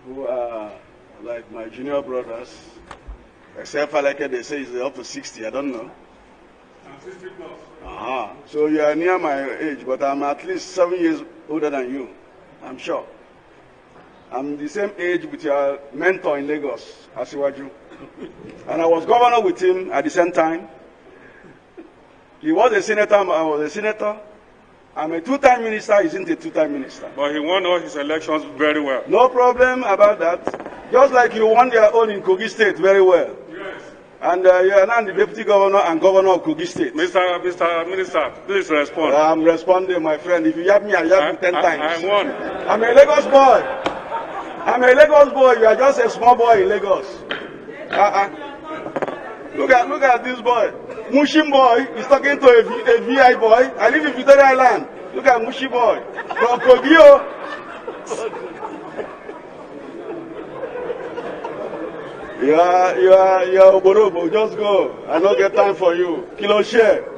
who are like my junior brothers, except Faleke, they say he's up to 60, I don't know. I'm 60 plus. So you are near my age, but I'm at least 7 years older than you, I'm sure. I'm the same age with your mentor in Lagos, Asiwaju. And I was governor with him at the same time. He was a senator, I was a senator. I'm a two-time minister, he isn't a two-time minister. But he won all his elections very well. No problem about that. Just like you won your own in Kogi State very well. Yes. And you are now the deputy governor and governor of Kogi State. Mr. Minister, please respond. I'm responding, my friend. If you yab me, I yab you 10 times. I won. I'm a Lagos boy. I'm a Lagos boy. You are just a small boy in Lagos. Look at this boy. Mushim boy is talking to a VI boy. I live in Victoria Island. Look at Mushi boy. From Kogio. You are Oborobo. Just go. I don't get time for you. Kilo share.